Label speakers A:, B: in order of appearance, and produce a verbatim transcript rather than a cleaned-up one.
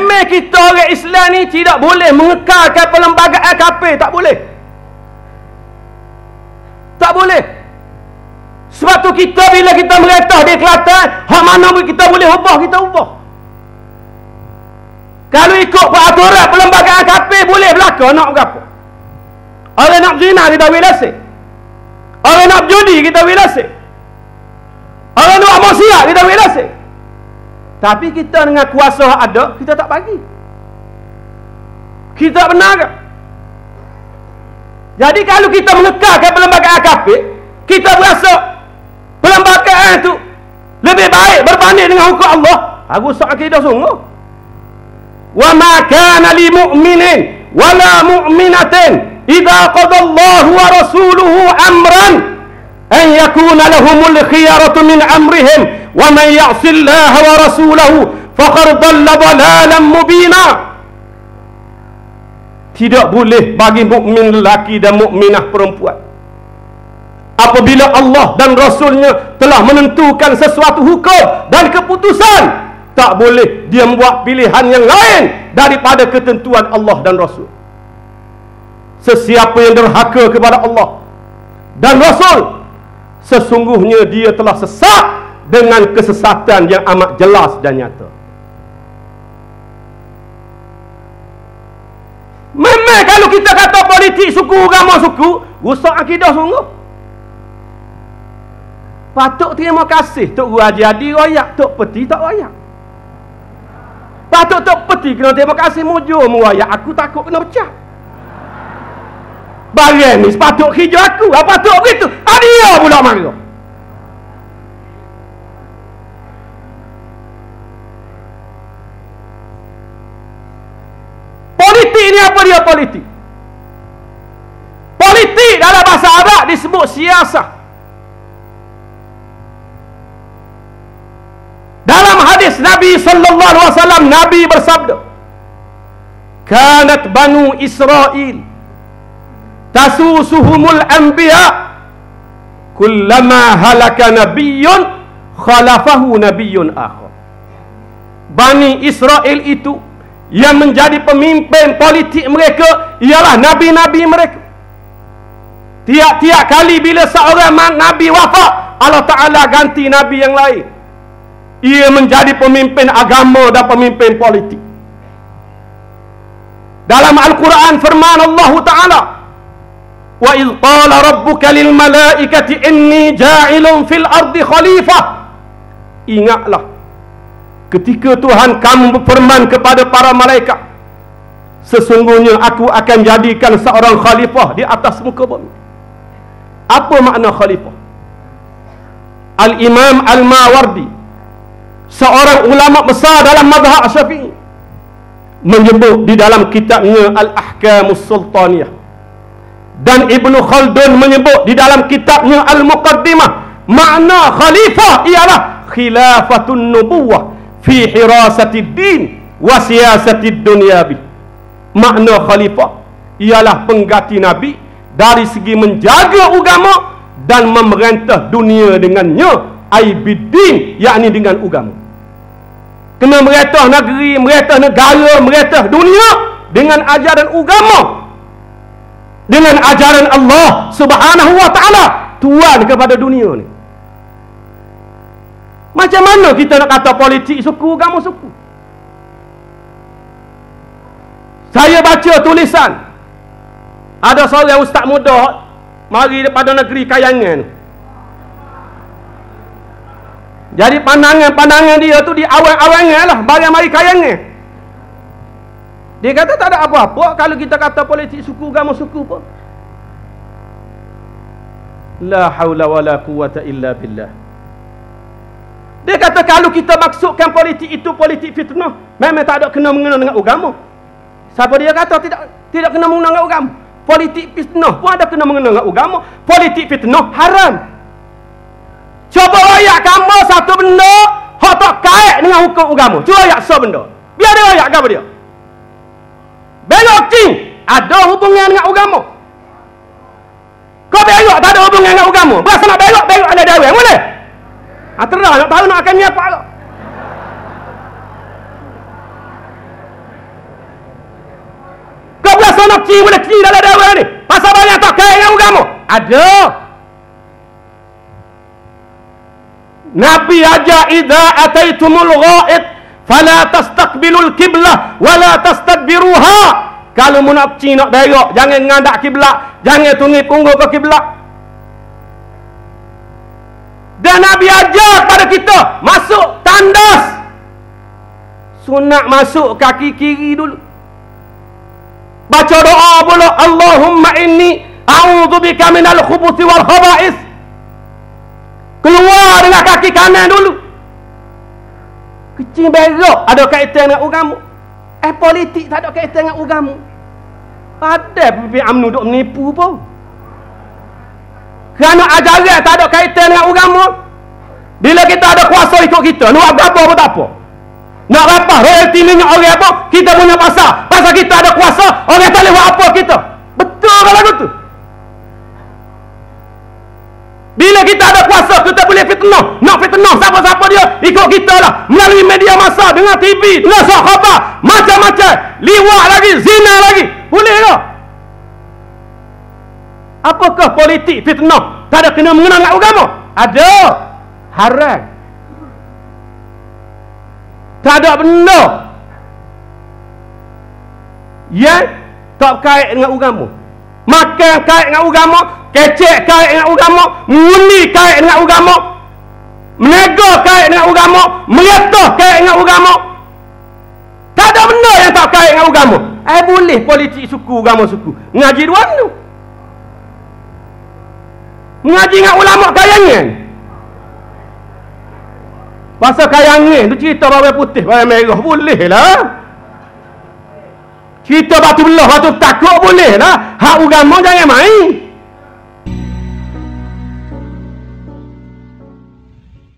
A: Memang kita orang Islam ni tidak boleh mengekalkan perlembagaan kafir. Tak boleh. Tak boleh. Sebab tu kita bila kita meretah di Kelantan, hak mana pun kita boleh ubah, kita ubah. Kalau ikut peraturan perlembagaan kafir boleh berlaku nak berapa. Orang nak zina kita boleh lasik. Orang nak judi kita boleh lasik. Orang nak maksiat kita boleh lasik. Tapi kita dengan kuasa ada, kita tak bagi. Kita benar ke? Jadi kalau kita mengekalkan perlembagaan kafir, kita berasa perlembagaan itu lebih baik berbanding dengan hukum Allah. Aku rusak akidah sungguh. Wa ma kana li mu'minin wala mu'minatin idza qada Allahu wa rasuluhu amran an yakuna lahumul khiyaratu min amrihim wa man ya'si Allah wa rasulahu faqad dhalla dhalalan mubina. Tidak boleh bagi mukmin lelaki dan mukminah perempuan apabila Allah dan Rasulnya telah menentukan sesuatu hukum dan keputusan, tak boleh dia membuat pilihan yang lain daripada ketentuan Allah dan Rasul. Sesiapa yang derhaka kepada Allah dan Rasul, sesungguhnya dia telah sesat dengan kesesatan yang amat jelas dan nyata. Memang kalau kita kata politik suku, agama suku, rusak akidah sungguh. Patut terima kasih Tok Guru Haji Hadi royak, Tok Peti tak royak. Patut Tok Peti kena terima kasih mujur meroyak, aku takut kena pecah. Barang ni sepatut kerja aku, apa patut begitu? Dia pula marah. Politik ni apa dia politik? Politik dalam bahasa Arab disebut siasah. Dalam hadis Nabi sallallahu alaihi wasallam, Nabi bersabda, "Kanat Banu Israel tasusuhumul anbiya kullama halaka nabiyyun khalafahu nabiyyun akhar." Bani Israel itu yang menjadi pemimpin politik mereka ialah nabi-nabi mereka. Tiap-tiap kali bila seorang nabi wafat, Allah Ta'ala ganti nabi yang lain. Ia menjadi pemimpin agama dan pemimpin politik. Dalam Al-Quran firman Allah Ta'ala, "Wa idh qala rabbuka lil malaikati inni ja'ilun fil ardi khalifah." Ingatlah ketika Tuhan kamu berfirman kepada para malaikat, sesungguhnya aku akan jadikan seorang khalifah di atas muka bumi. Apa makna khalifah? Al-Imam Al-Mawardi, seorang ulama besar dalam mazhab Syafi'i, menyebut di dalam kitabnya Al-Ahkamus Sultaniyah, dan Ibnu Khaldun menyebut di dalam kitabnya Al-Muqaddimah, makna khalifah ialah khilafatun nubuwah fi hirasatid din wa siyasatid dunyabi. Makna khalifah ialah pengganti nabi dari segi menjaga agama dan memerintah dunia dengannya, ai bidin, yakni dengan agama. Kena merintah negeri, merintah negara, merintah dunia dengan ajaran agama, dengan ajaran Allah Subhanahu wa ta'ala, tuan kepada dunia ni. Macam mana kita nak kata politik suku, agama suku? Saya baca tulisan ada seorang ustaz muda mari daripada negeri Kayangan. Jadi pandangan-pandangan dia tu di awal-awalnya lah barang mari Kayangan. Dia kata tak ada apa-apa kalau kita kata politik suku, agama suku pun. La haula wala quwata illa billah. Dia kata kalau kita maksudkan politik itu politik fitnah, memang tak ada kena mengena dengan agama. Siapa dia kata tidak tidak kena mengena dengan agama? Politik fitnah pun ada kena mengena dengan agama. Politik fitnah haram. Cuba rakyat kamu satu benda hak tak kait dengan hukum agama. Cuba rakyat satu benda. Biar dia rakyat apa dia? Belok cing ada hubungan dengan agama. Kau belok tak ada hubungan dengan agama. Berasa nak belok, belok ada dawai. Boleh? Ha, terang nak tahu nak akan ni apa lah. sono kecil boleh kecil dalam dakwah ni? Pasal banyak tak kait dengan agama? Ada. Nabi ajar idza ataitumul ghaid fala tastaqbilul qiblah wala tastadbiruha. Kalau mu nak kecil nak berak, jangan ngadap kiblat, jangan tunggu punggung ke kiblat. Dan Nabi ajar kepada kita masuk tandas, sunat masuk kaki kiri dulu, baca doa pula, Allahumma inni a'udzubika minal khubuthi wal khaba'is. Keluar dengan kaki kanan dulu. Kecil berak ada kaitan dengan agama. Eh politik tak ada kaitan dengan agama. Ada pipi UMNO duk menipu pun. Kerana ajaran tak ada kaitan dengan agama. Bila kita ada kuasa ikut kita, nak apa pun tak apa. Nak apa royalty minyak orang apa, kita punya pasal. Pasal kita ada kuasa, orang tak boleh buat apa kita. Betul kalau gitu. Bila kita ada kuasa, kita boleh fitnah. Nak fitnah siapa-siapa dia, ikut kita lah. Melalui media masa, dengan T V, dengan surat khabar, macam-macam. Liwat lagi, zina lagi. Boleh tak? Apakah politik fitnah tak ada kena mengenal dengan agama? Ada. Haram. Tak ada benda yang tak kait dengan agama. Makan kait dengan agama, kecek kait dengan agama, mengundi kait dengan agama, menega kait dengan agama, menyatah kait dengan agama. Tak ada benda yang tak kait dengan agama. Eh boleh politik suku, agama suku. Ngaji dua tu. Ngaji dengan ulama kayangan. Pasal kayangan tu cerita bawang putih, bawang merah, boleh lah. Cerita batu belah, batu takut boleh lah. Hak agama jangan main.